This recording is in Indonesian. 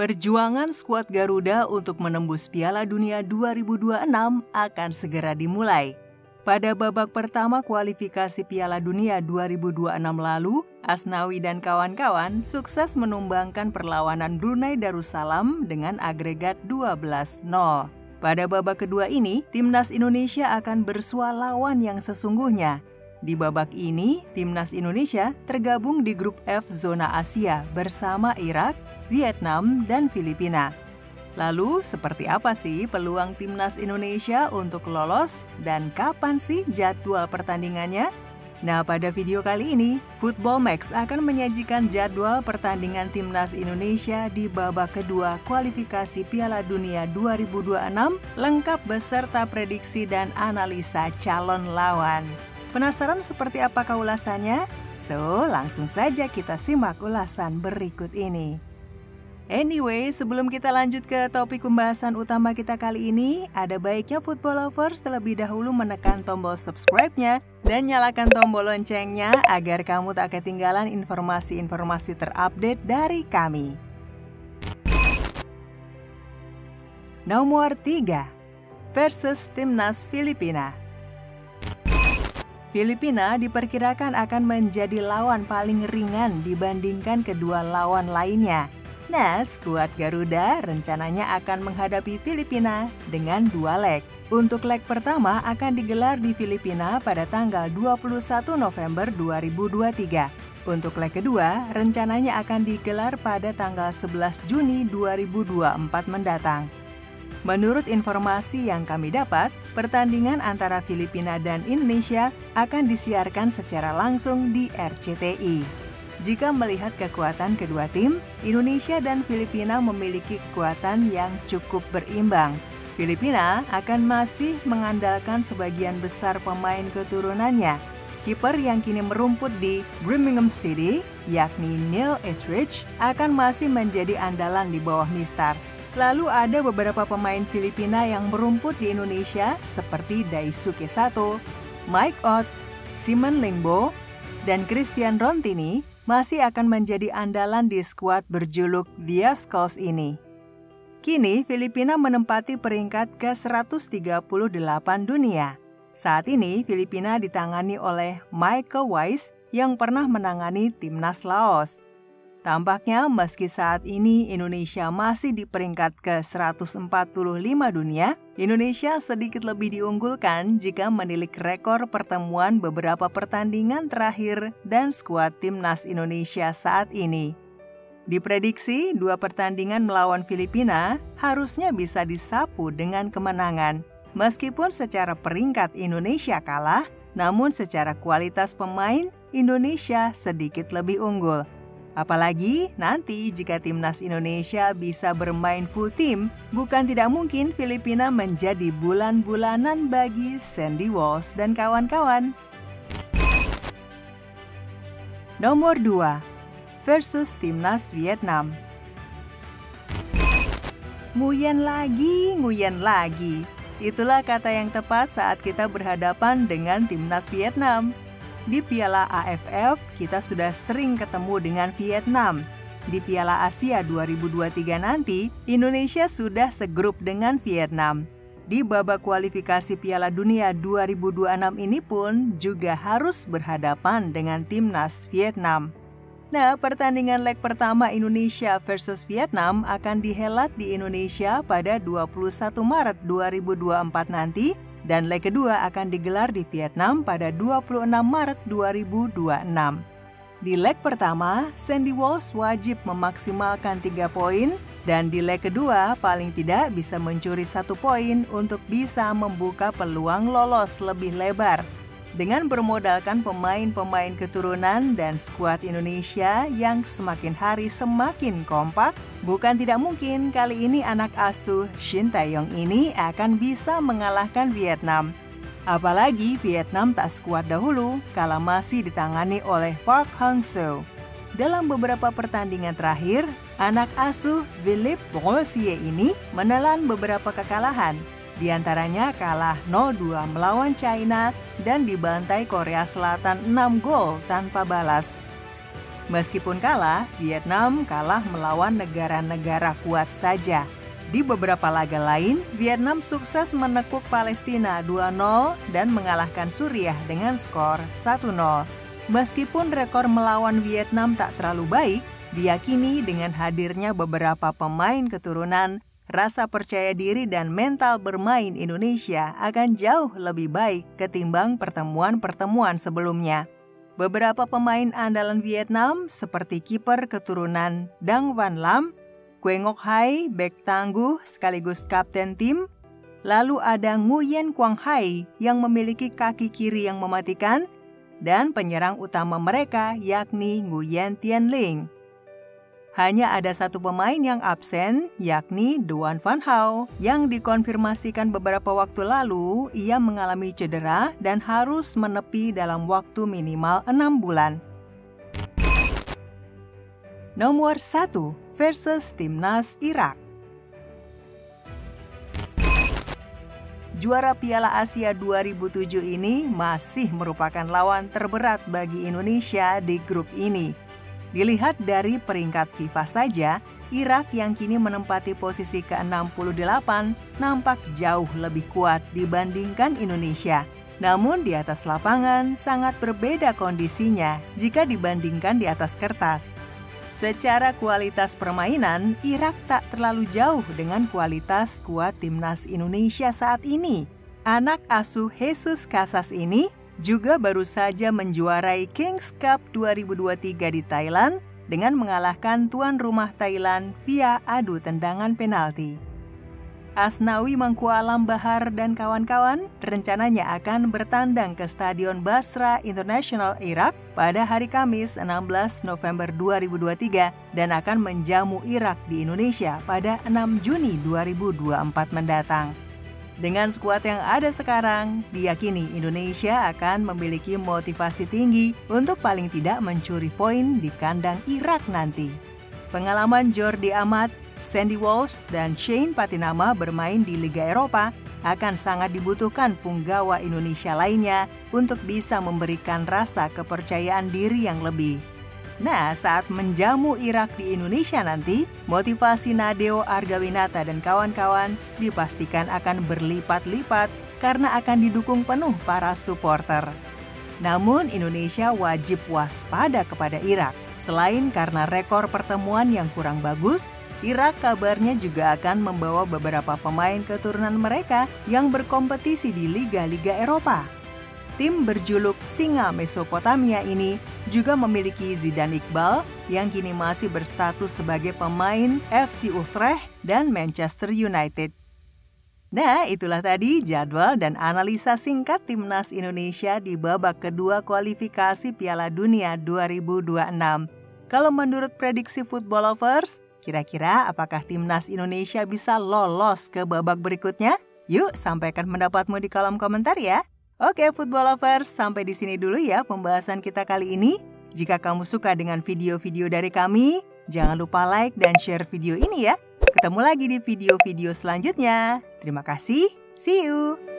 Perjuangan skuad Garuda untuk menembus Piala Dunia 2026 akan segera dimulai. Pada babak pertama kualifikasi Piala Dunia 2026 lalu, Asnawi dan kawan-kawan sukses menumbangkan perlawanan Brunei Darussalam dengan agregat 12-0. Pada babak kedua ini, Timnas Indonesia akan bersua lawan yang sesungguhnya. Di babak ini, Timnas Indonesia tergabung di grup F zona Asia bersama Irak, Vietnam, dan Filipina. Lalu, seperti apa sih peluang Timnas Indonesia untuk lolos dan kapan sih jadwal pertandingannya? Nah, pada video kali ini, Football Max akan menyajikan jadwal pertandingan Timnas Indonesia di babak kedua kualifikasi Piala Dunia 2026 lengkap beserta prediksi dan analisa calon lawan. Penasaran seperti apakah ulasannya? So, langsung saja kita simak ulasan berikut ini. Anyway, sebelum kita lanjut ke topik pembahasan utama kita kali ini, ada baiknya football lovers terlebih dahulu menekan tombol subscribe-nya dan nyalakan tombol loncengnya agar kamu tak ketinggalan informasi-informasi terupdate dari kami. Nomor 3. Versus Timnas Filipina. Filipina diperkirakan akan menjadi lawan paling ringan dibandingkan kedua lawan lainnya. Nah, skuad Garuda rencananya akan menghadapi Filipina dengan 2 leg. Untuk leg pertama akan digelar di Filipina pada tanggal 21 November 2023. Untuk leg kedua rencananya akan digelar pada tanggal 11 Juni 2024 mendatang. Menurut informasi yang kami dapat, pertandingan antara Filipina dan Indonesia akan disiarkan secara langsung di RCTI. Jika melihat kekuatan kedua tim, Indonesia dan Filipina memiliki kekuatan yang cukup berimbang. Filipina akan masih mengandalkan sebagian besar pemain keturunannya. Kiper yang kini merumput di Birmingham City, yakni Neil Etheridge, akan masih menjadi andalan di bawah Mistar. Lalu ada beberapa pemain Filipina yang merumput di Indonesia seperti Daisuke Sato, Mike Ott, Simon Lingbo, dan Christian Rontini masih akan menjadi andalan di skuad berjuluk The Skulls ini. Kini Filipina menempati peringkat ke-138 dunia. Saat ini Filipina ditangani oleh Michael Weiss yang pernah menangani Timnas Laos. Tampaknya meski saat ini Indonesia masih di peringkat ke-145 dunia, Indonesia sedikit lebih diunggulkan jika menilik rekor pertemuan beberapa pertandingan terakhir dan skuad Timnas Indonesia saat ini. Diprediksi 2 pertandingan melawan Filipina harusnya bisa disapu dengan kemenangan. Meskipun secara peringkat Indonesia kalah, namun secara kualitas pemain Indonesia sedikit lebih unggul. Apalagi nanti jika Timnas Indonesia bisa bermain full tim, bukan tidak mungkin Filipina menjadi bulan-bulanan bagi Sandy Walsh dan kawan-kawan. Nomor 2. Versus Timnas Vietnam. Nguyen lagi. Itulah kata yang tepat saat kita berhadapan dengan Timnas Vietnam. Di Piala AFF, kita sudah sering ketemu dengan Vietnam. Di Piala Asia 2023 nanti, Indonesia sudah segrup dengan Vietnam. Di babak kualifikasi Piala Dunia 2026 ini pun juga harus berhadapan dengan Timnas Vietnam. Nah, pertandingan leg pertama Indonesia versus Vietnam akan dihelat di Indonesia pada 21 Maret 2024 nanti, dan leg kedua akan digelar di Vietnam pada 26 Maret 2026. Di leg pertama, Sandy Walsh wajib memaksimalkan 3 poin, dan di leg kedua paling tidak bisa mencuri 1 poin untuk bisa membuka peluang lolos lebih lebar. Dengan bermodalkan pemain-pemain keturunan dan skuad Indonesia yang semakin hari semakin kompak, bukan tidak mungkin kali ini anak asuh Shin Tae-yong ini akan bisa mengalahkan Vietnam. Apalagi Vietnam tak sekuat dahulu kala masih ditangani oleh Park Hang-seo. Dalam beberapa pertandingan terakhir, anak asuh Philippe Boissier ini menelan beberapa kekalahan. Di antaranya kalah 0-2 melawan China dan dibantai Korea Selatan 6 gol tanpa balas. Meskipun kalah, Vietnam kalah melawan negara-negara kuat saja. Di beberapa laga lain, Vietnam sukses menekuk Palestina 2-0 dan mengalahkan Suriah dengan skor 1-0. Meskipun rekor melawan Vietnam tak terlalu baik, diyakini dengan hadirnya beberapa pemain keturunan, rasa percaya diri dan mental bermain Indonesia akan jauh lebih baik ketimbang pertemuan-pertemuan sebelumnya. Beberapa pemain andalan Vietnam seperti kiper keturunan Dang Van Lam, Quế Ngọc Hai, bek tangguh sekaligus kapten tim, lalu ada Nguyen Quang Hai yang memiliki kaki kiri yang mematikan, dan penyerang utama mereka yakni Nguyen Tien Linh. Hanya ada satu pemain yang absen, yakni Doan Van Hau, yang dikonfirmasikan beberapa waktu lalu ia mengalami cedera dan harus menepi dalam waktu minimal 6 bulan. Nomor 1 versus Timnas Irak. Juara Piala Asia 2007 ini masih merupakan lawan terberat bagi Indonesia di grup ini. Dilihat dari peringkat FIFA saja, Irak yang kini menempati posisi ke-68 nampak jauh lebih kuat dibandingkan Indonesia. Namun di atas lapangan sangat berbeda kondisinya jika dibandingkan di atas kertas. Secara kualitas permainan, Irak tak terlalu jauh dengan kualitas skuad timnas Indonesia saat ini. Anak asuh Jesus Casas ini juga baru saja menjuarai Kings Cup 2023 di Thailand dengan mengalahkan tuan rumah Thailand via adu tendangan penalti. Asnawi Mangkualam Bahar dan kawan-kawan rencananya akan bertandang ke Stadion Basra International Irak pada hari Kamis 16 November 2023 dan akan menjamu Irak di Indonesia pada 6 Juni 2024 mendatang. Dengan skuad yang ada sekarang, diyakini Indonesia akan memiliki motivasi tinggi untuk paling tidak mencuri poin di kandang Irak nanti. Pengalaman Jordi Amat, Sandy Walsh, dan Shane Patinama bermain di Liga Eropa akan sangat dibutuhkan punggawa Indonesia lainnya untuk bisa memberikan rasa kepercayaan diri yang lebih. Nah, saat menjamu Irak di Indonesia nanti, motivasi Nadeo Argawinata dan kawan-kawan dipastikan akan berlipat-lipat karena akan didukung penuh para supporter. Namun, Indonesia wajib waspada kepada Irak. Selain karena rekor pertemuan yang kurang bagus, Irak kabarnya juga akan membawa beberapa pemain keturunan mereka yang berkompetisi di liga-liga Eropa. Tim berjuluk Singa Mesopotamia ini juga memiliki Zidane Iqbal yang kini masih berstatus sebagai pemain FC Utrecht dan Manchester United. Nah, itulah tadi jadwal dan analisa singkat Timnas Indonesia di babak kedua kualifikasi Piala Dunia 2026. Kalau menurut prediksi Football Lovers, kira-kira apakah Timnas Indonesia bisa lolos ke babak berikutnya? Yuk, sampaikan pendapatmu di kolom komentar ya. Oke, Football Lovers, sampai di sini dulu ya pembahasan kita kali ini. Jika kamu suka dengan video-video dari kami, jangan lupa like dan share video ini ya. Ketemu lagi di video-video selanjutnya. Terima kasih, see you!